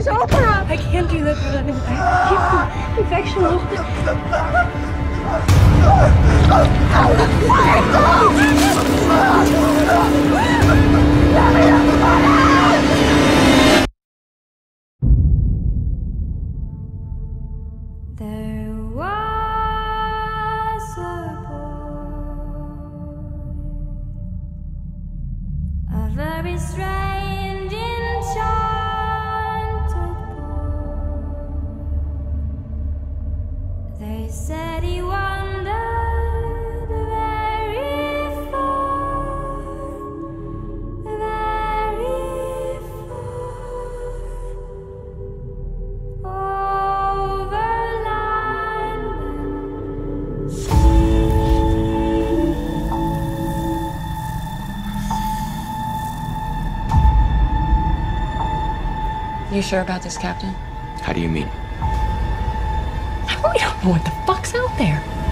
over. I can't do that. Infection will. There was a boy, a very strange, enchanted boy. They said he wandered very far, very far, over land and sea. You sure about this, Captain? How do you mean? We don't know what the fuck's out there.